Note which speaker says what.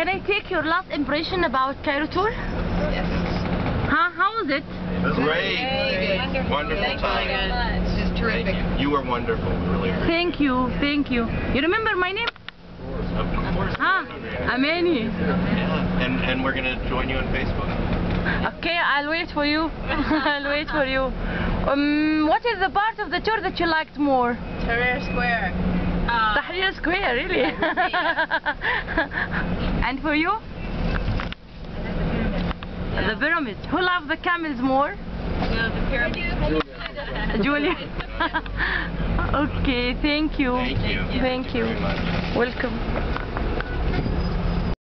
Speaker 1: Can I take your last impression about Cairo tour?
Speaker 2: Yes.
Speaker 1: Huh? How was it?
Speaker 3: Great. Wonderful time.
Speaker 2: This is terrific.
Speaker 3: You were wonderful. Really appreciate
Speaker 1: Thank you, thank you. You remember my name?
Speaker 3: it. Of course.
Speaker 1: Huh? Amani.
Speaker 3: Yeah. And we're going to join you on Facebook.
Speaker 1: Okay, I'll wait for you. I'll wait for you. What is the part of the tour that you liked more?
Speaker 2: Tahrir Square.
Speaker 1: Tahrir Square, really? And for you? The pyramids. Who loved the camels more?
Speaker 2: The pyramid.
Speaker 1: Julia. Okay, thank you.
Speaker 3: Thank you.
Speaker 1: Thank you.
Speaker 3: Very much.
Speaker 1: Welcome.